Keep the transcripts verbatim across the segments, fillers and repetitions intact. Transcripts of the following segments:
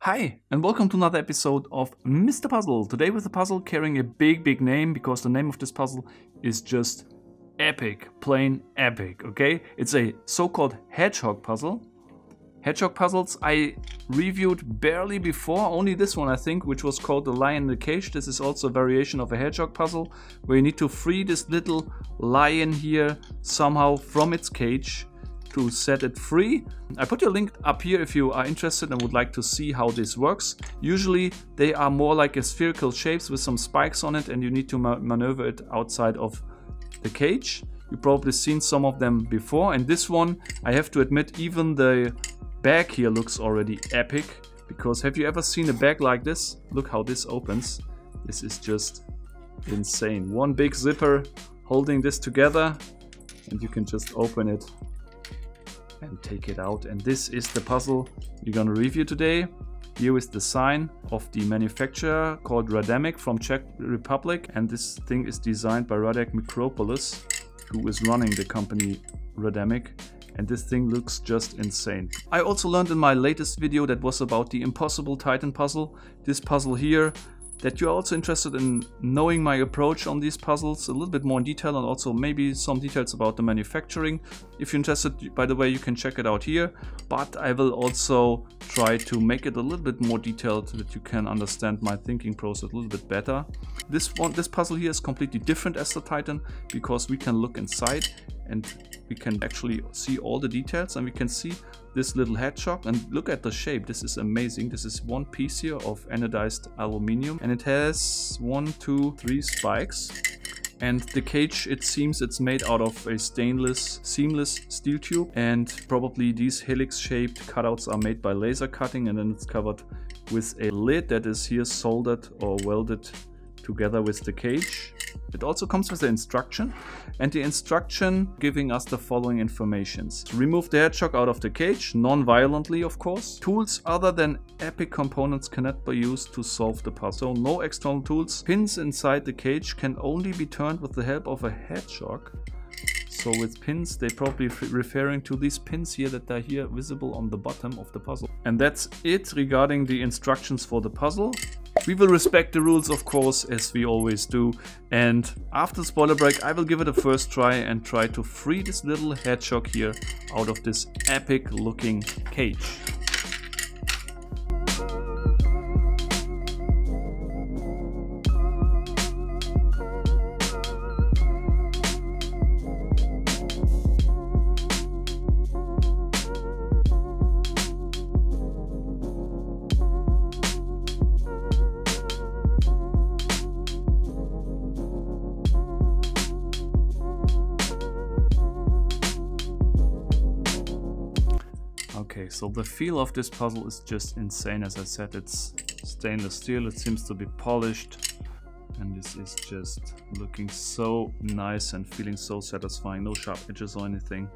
Hi, and welcome to another episode of Mister Puzzle. Today with a puzzle carrying a big, big name, because the name of this puzzle is just epic, plain epic, okay? It's a so-called hedgehog puzzle. Hedgehog puzzles I reviewed barely before, only this one I think, which was called The Lion in the Cage. This is also a variation of a hedgehog puzzle, where you need to free this little lion here somehow from its cage to set it free. I put your link up here if you are interested and would like to see how this works. Usually they are more like a spherical shapes with some spikes on it, and you need to ma maneuver it outside of the cage. You've probably seen some of them before, and this one, I have to admit, even the bag here looks already epic, because have you ever seen a bag like this? Look how this opens. This is just insane. One big zipper holding this together, and you can just open it and take it out. And this is the puzzle we're gonna review today. Here is the sign of the manufacturer called Rademic from Czech Republic, and this thing is designed by Radek Mikropoulos, who is running the company Rademic, and this thing looks just insane. I also learned in my latest video that was about the Impossible Titan puzzle, this puzzle here, that you're also interested in knowing my approach on these puzzles a little bit more in detail, and also maybe some details about the manufacturing. If you're interested, by the way, you can check it out here, but I will also try to make it a little bit more detailed so that you can understand my thinking process a little bit better. This one, this puzzle here is completely different as the Titan, because we can look inside and we can actually see all the details, and we can see this little hedgehog, and look at the shape. This is amazing. This is one piece here of anodized aluminium, and it has one, two, three spikes. And the cage, it seems it's made out of a stainless, seamless steel tube, and probably these helix-shaped cutouts are made by laser cutting, and then it's covered with a lid that is here soldered or welded together with the cage. It also comes with the instruction, and the instruction giving us the following informations. Remove the hedgehog out of the cage, non-violently of course. Tools other than epic components cannot be used to solve the puzzle. So no external tools. Pins inside the cage can only be turned with the help of a hedgehog. So with pins, they probably referring to these pins here that are here visible on the bottom of the puzzle. And that's it regarding the instructions for the puzzle. We will respect the rules, of course, as we always do. And after the spoiler break, I will give it a first try and try to free this little hedgehog here out of this epic looking cage. Okay, so the feel of this puzzle is just insane. As I said, it's stainless steel, it seems to be polished, and this is just looking so nice and feeling so satisfying. No sharp edges or anything.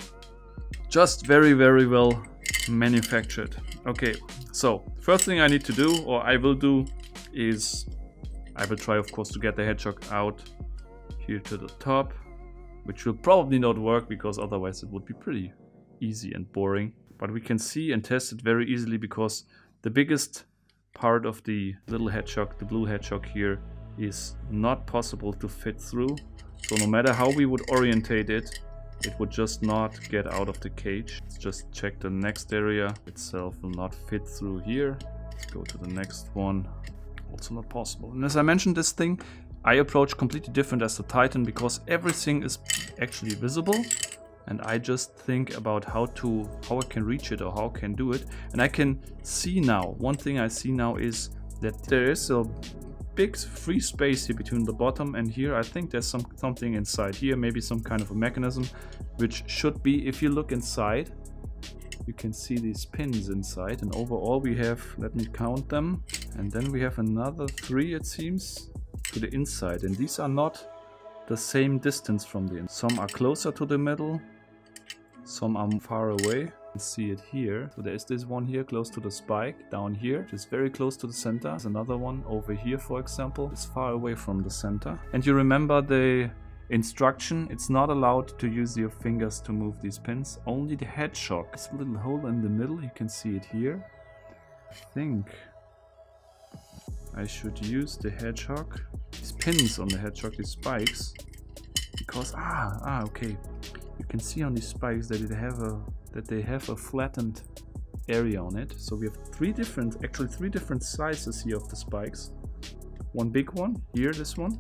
Just very, very well manufactured. Okay, so first thing I need to do, or I will do, is I will try, of course, to get the hedgehog out here to the top, which will probably not work, because otherwise it would be pretty easy and boring. But we can see and test it very easily, because the biggest part of the little hedgehog, the blue hedgehog here, is not possible to fit through. So no matter how we would orientate it, it would just not get out of the cage. Let's just check the next area. Itself will not fit through here. Let's go to the next one. Also not possible. And as I mentioned, this thing I approach completely different as the Titan, because everything is actually visible. And I just think about how to, how I can reach it or how I can do it. And I can see now, one thing I see now is that there is a big free space here between the bottom and here. I think there's some something inside here, maybe some kind of a mechanism, which should be, if you look inside, you can see these pins inside. And overall we have, let me count them, and then we have another three, it seems, to the inside. And these are not the same distance from the inside. Some are closer to the middle, some are far away. You can see it here. So there is this one here close to the spike down here, which is very close to the center. There's another one over here, for example, is far away from the center. And you remember the instruction, it's not allowed to use your fingers to move these pins. Only the hedgehog. This little hole in the middle, you can see it here. I think I should use the hedgehog, these pins on the hedgehog, these spikes, because ah ah okay, you can see on these spikes that it have a that they have a flattened area on it. So we have three different, actually three different sizes here of the spikes. One big one here, this one,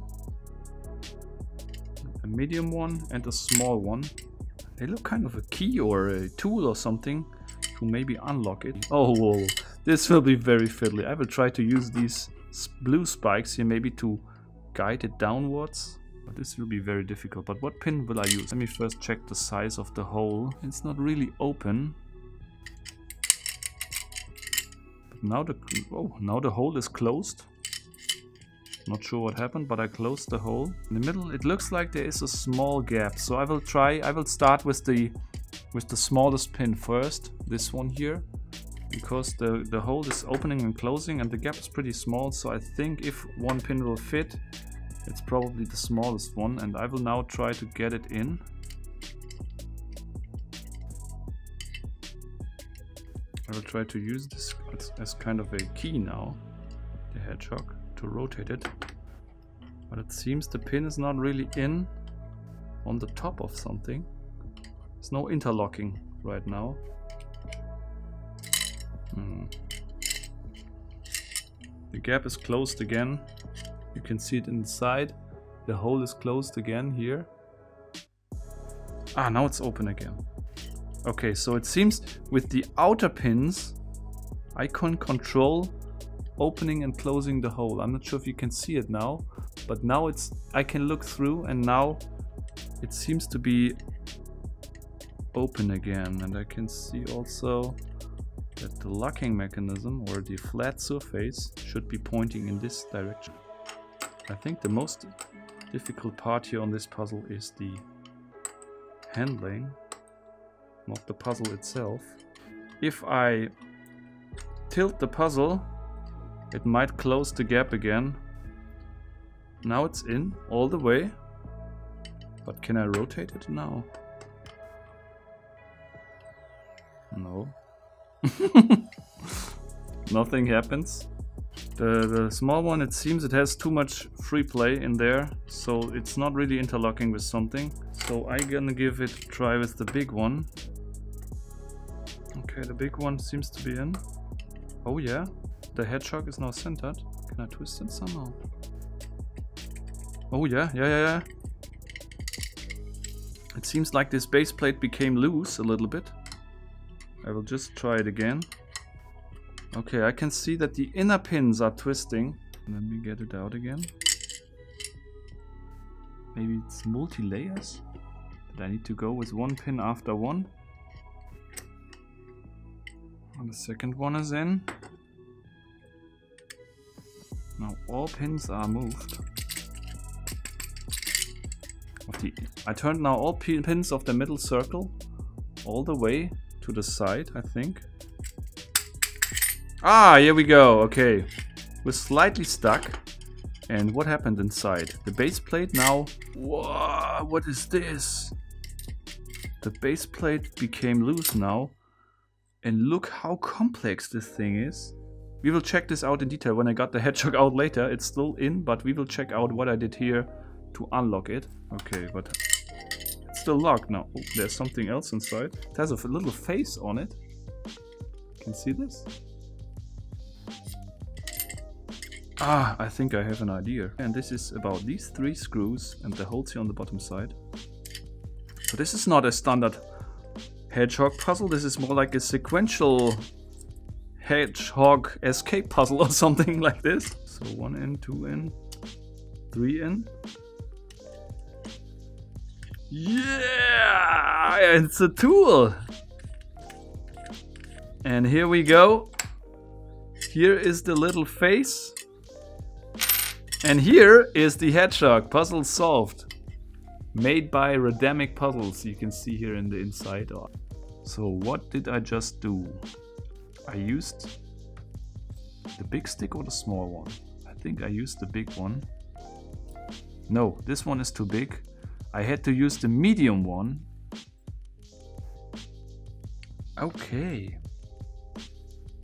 a medium one, and a small one. They look kind of a key or a tool or something to maybe unlock it. Oh, whoa. This will be very fiddly. I will try to use these blue spikes here maybe to guide it downwards. But this will be very difficult. But what pin will I use? Let me first check the size of the hole. It's not really open. But now the oh, now the hole is closed. Not sure what happened, but I closed the hole. In the middle, it looks like there is a small gap. So I will try. I will start with the with the smallest pin first. This one here, because the the hole is opening and closing, and the gap is pretty small. So I think if one pin will fit, it's probably the smallest one, and I will now try to get it in. I will try to use this as, as kind of a key now, the hedgehog, to rotate it. But it seems the pin is not really in on the top of something. There's no interlocking right now. Hmm. The gap is closed again. You can see it inside. The hole is closed again here. Ah, now it's open again. Okay, so it seems with the outer pins I can control opening and closing the hole. I'm not sure if you can see it now, but now it's I can look through, and now it seems to be open again, and I can see also that the locking mechanism or the flat surface should be pointing in this direction. I think the most difficult part here on this puzzle is the handling, not the puzzle itself. If I tilt the puzzle, it might close the gap again. Now it's in all the way, but can I rotate it now? No. Nothing happens. The, the small one, it seems it has too much free play in there, so it's not really interlocking with something. So I'm gonna give it a try with the big one. Okay, the big one seems to be in. Oh yeah, the hedgehog is now centered. Can I twist it somehow? Oh yeah, yeah, yeah, yeah. It seems like this base plate became loose a little bit. I will just try it again. Okay, I can see that the inner pins are twisting. Let me get it out again. Maybe it's multi-layers? That I need to go with one pin after one. And the second one is in. Now all pins are moved. Of the, I turned now all pins of the middle circle all the way to the side, I think. Ah, here we go. Okay, we're slightly stuck. And what happened inside? The base plate now... Whoa, what is this? The base plate became loose now. And look how complex this thing is. We will check this out in detail when I got the hedgehog out later. It's still in, but we will check out what I did here to unlock it. Okay, but it's still locked now. Oh, there's something else inside. It has a little face on it. Can you see this? Ah, I think I have an idea. And this is about these three screws and the holes here on the bottom side. So this is not a standard hedgehog puzzle. This is more like a sequential hedgehog escape puzzle or something like this. So one in, two in, three in. Yeah, it's a tool. And here we go. Here is the little face. And here is the hedgehog. Puzzle solved. Made by Radamic Puzzles. You can see here in the inside. So what did I just do? I used the big stick or the small one? I think I used the big one. No, this one is too big. I had to use the medium one. Okay.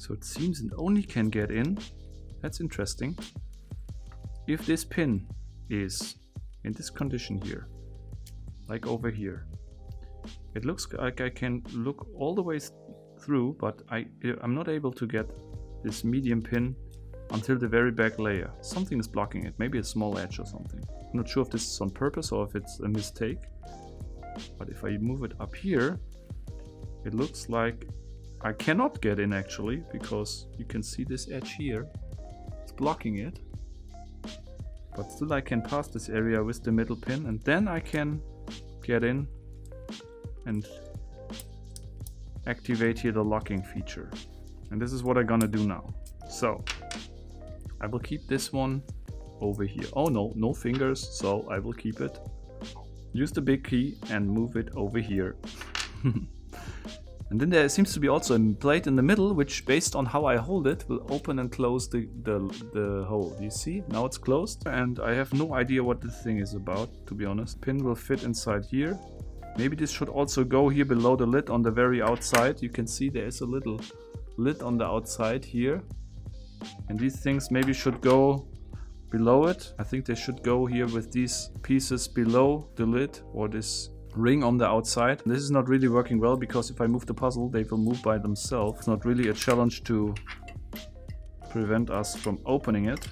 So it seems it only can get in, that's interesting, if this pin is in this condition here, like over here. It looks like I can look all the way through, but I, I'm not able to get this medium pin until the very back layer. Something is blocking it, maybe a small edge or something. I'm not sure if this is on purpose or if it's a mistake. But if I move it up here, it looks like I cannot get in actually, because you can see this edge here. It's blocking it. But still I can pass this area with the middle pin, and then I can get in and activate here the locking feature. And this is what I'm gonna do now. So I will keep this one over here. Oh no, no fingers, so I will keep it. Use the big key and move it over here. And then there seems to be also a plate in the middle, which based on how I hold it will open and close the, the, the hole. You see, now it's closed and I have no idea what this thing is about, to be honest. Pin will fit inside here. Maybe this should also go here below the lid on the very outside. You can see there is a little lid on the outside here. And these things maybe should go below it. I think they should go here with these pieces below the lid or this ring on the outside. This is not really working well because if I move the puzzle, they will move by themselves. It's not really a challenge to prevent us from opening it.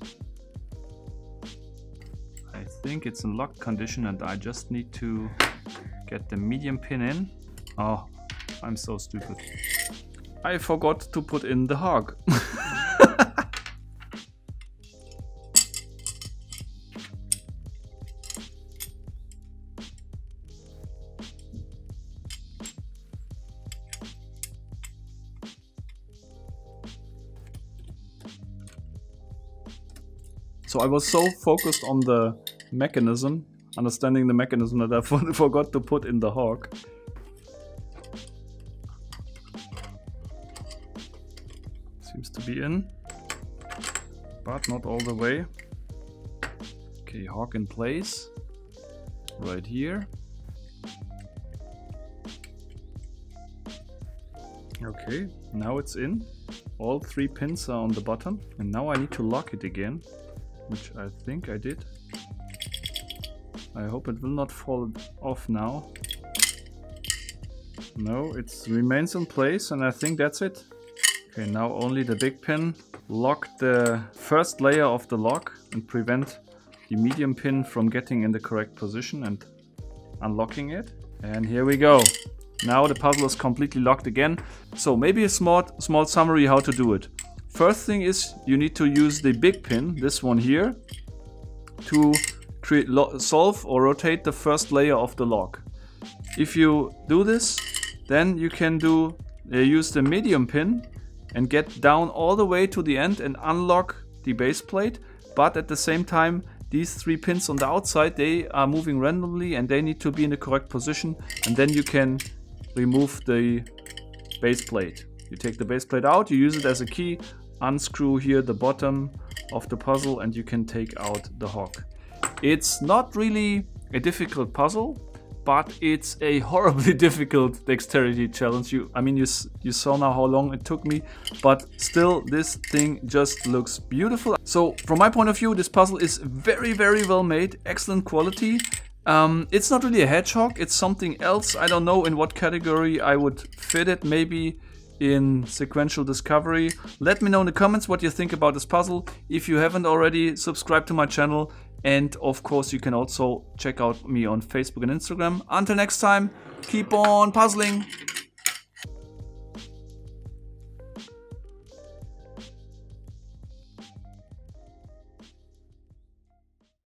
I think it's in locked condition and I just need to get the medium pin in. Oh, I'm so stupid. I forgot to put in the hog. So I was so focused on the mechanism, understanding the mechanism, that I forgot to put in the hog. Seems to be in, but not all the way. Okay, hog in place, right here. Okay, now it's in. All three pins are on the bottom, and now I need to lock it again. Which I think I did. I hope it will not fall off now. No, it remains in place and I think that's it. Okay, now only the big pin. Lock the first layer of the lock and prevent the medium pin from getting in the correct position and unlocking it. And here we go. Now the puzzle is completely locked again. So maybe a small, small summary how to do it. First thing is you need to use the big pin, this one here, to create, solve or rotate the first layer of the lock. If you do this, then you can do uh, use the medium pin and get down all the way to the end and unlock the base plate. But at the same time, these three pins on the outside, they are moving randomly and they need to be in the correct position. And then you can remove the base plate. You take the base plate out, you use it as a key, unscrew here the bottom of the puzzle and you can take out the hog. It's not really a difficult puzzle, but it's a horribly difficult dexterity challenge. You, I mean, you, you saw now how long it took me, but still this thing just looks beautiful. So from my point of view, this puzzle is very, very well made, excellent quality. Um, it's not really a hedgehog, it's something else. I don't know in what category I would fit it, maybe in sequential discovery. Let me know in the comments what you think about this puzzle. If you haven't already, subscribe to my channel, and of course you can also check out me on Facebook and Instagram. Until next time, keep on puzzling!